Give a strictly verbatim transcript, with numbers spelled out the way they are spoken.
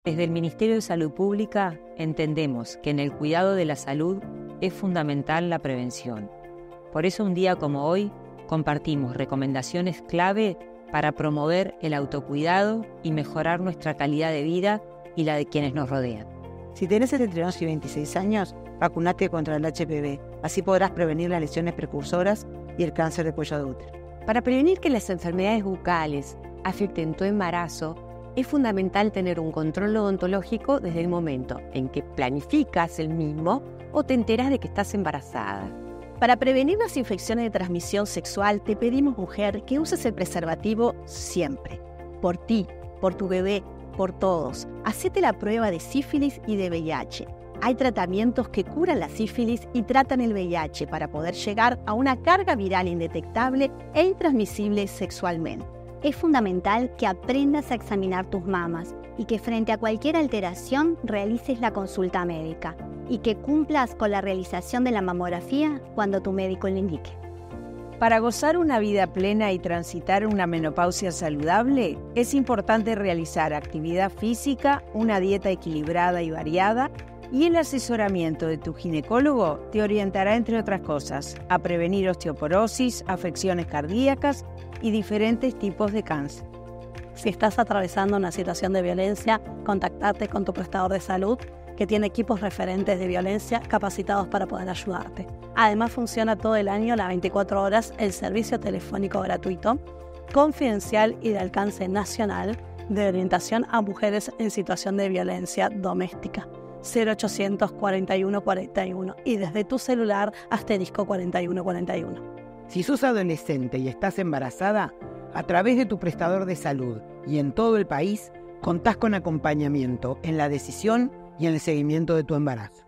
Desde el Ministerio de Salud Pública entendemos que en el cuidado de la salud es fundamental la prevención. Por eso un día como hoy compartimos recomendaciones clave para promover el autocuidado y mejorar nuestra calidad de vida y la de quienes nos rodean. Si tenés entre once y veintiséis años, vacunate contra el H P V. Así podrás prevenir las lesiones precursoras y el cáncer de cuello de útero. Para prevenir que las enfermedades bucales afecten tu embarazo, es fundamental tener un control odontológico desde el momento en que planificas el mismo o te enteras de que estás embarazada. Para prevenir las infecciones de transmisión sexual, te pedimos, mujer, que uses el preservativo siempre. Por ti, por tu bebé, por todos. Hacete la prueba de sífilis y de V I H. Hay tratamientos que curan la sífilis y tratan el V I H para poder llegar a una carga viral indetectable e intransmisible sexualmente. Es fundamental que aprendas a examinar tus mamas y que frente a cualquier alteración realices la consulta médica y que cumplas con la realización de la mamografía cuando tu médico lo indique. Para gozar una vida plena y transitar una menopausia saludable, es importante realizar actividad física, una dieta equilibrada y variada, y el asesoramiento de tu ginecólogo te orientará, entre otras cosas, a prevenir osteoporosis, afecciones cardíacas y diferentes tipos de cáncer. Si estás atravesando una situación de violencia, contactate con tu prestador de salud, que tiene equipos referentes de violencia capacitados para poder ayudarte. Además, funciona todo el año, las veinticuatro horas, el servicio telefónico gratuito, confidencial y de alcance nacional de orientación a mujeres en situación de violencia doméstica. cero ochocientos cuarenta y uno cuarenta y uno y desde tu celular asterisco cuarenta y uno cuarenta y uno. Si sos adolescente y estás embarazada, a través de tu prestador de salud y en todo el país, contás con acompañamiento en la decisión y en el seguimiento de tu embarazo.